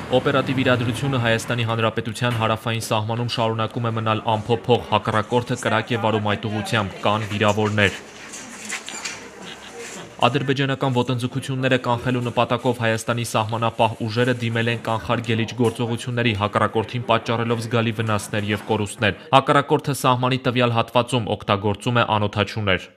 Օպերատիվ իրադրությունը Հայաստանի Հանրապետության հարավային սահմանում շարունակում է մնալ անփոփոխ, հակառակորդը կրակ է վարում այդ ուղղությամբ, կան վիրավորներ։ Ադրբեջանական ոտնձգությունները կանխելու նպատակով Հայաստանի սահմանապահ ուժերը դիմել են կանխարգելիչ գործողությունների, հակառակորդին պատճառելով զգալի վնասներ և կորուստներ։ Հակառակորդը սահմանի տվյալ հատվածում օգտագործում է անօդաչուներ։